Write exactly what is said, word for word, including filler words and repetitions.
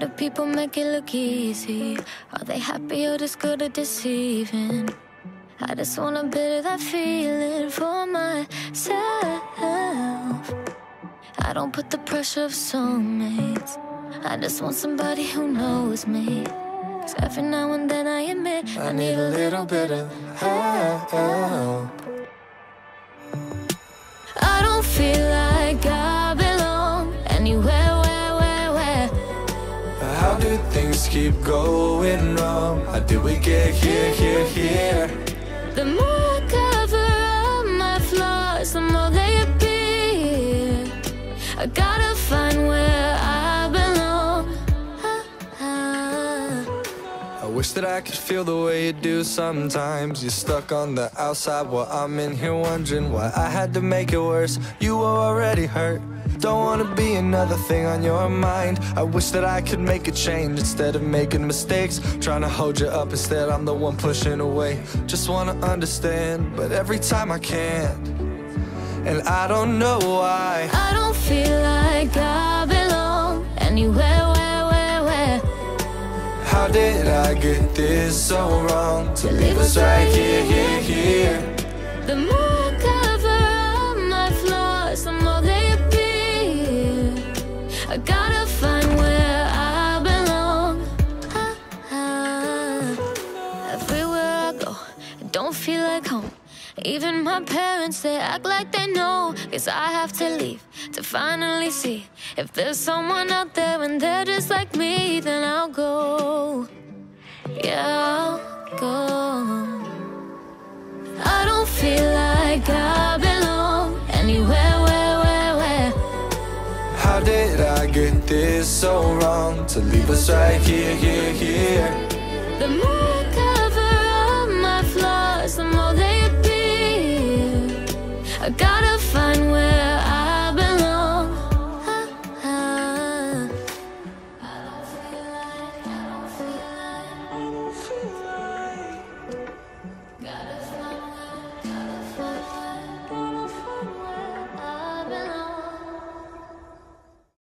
do people make it look easy? Are they happy or just good at deceiving? I just want a bit of that feeling for myself. I don't put the pressure of soulmates. I just want somebody who knows me. Cause every now and then I admit I need a little bit of help. I don't feel like I belong anywhere, where, where, where. How do things keep going wrong? How did we get here, here, here? The more I cover up my flaws, the more they appear. I gotta find where I belong. I wish that I could feel the way you do sometimes. You're stuck on the outside while I'm in here wondering why I had to make it worse. You were already hurt. Don't wanna be another thing on your mind. I wish that I could make a change instead of making mistakes. Trying to hold you up, instead I'm the one pushing away. Just wanna understand, but every time I can't. And I don't know why. I don't feel like I belong anywhere, where, where, where. How did I get this so wrong? To leave us right here, here, here. The more I cover up my flaws, the more they appear. I gotta find where I belong. ah, ah. Everywhere I go, I don't feel like home. Even my parents, they act like they know. Guess I have to leave to finally see if there's someone out there and they're just like me. Then I'll go, yeah, I'll go. I don't feel like I belong anywhere, where, where, where. How did I get this so wrong? To leave us right here, here, here. The more I cover up my flaws, the more they appear. I gotta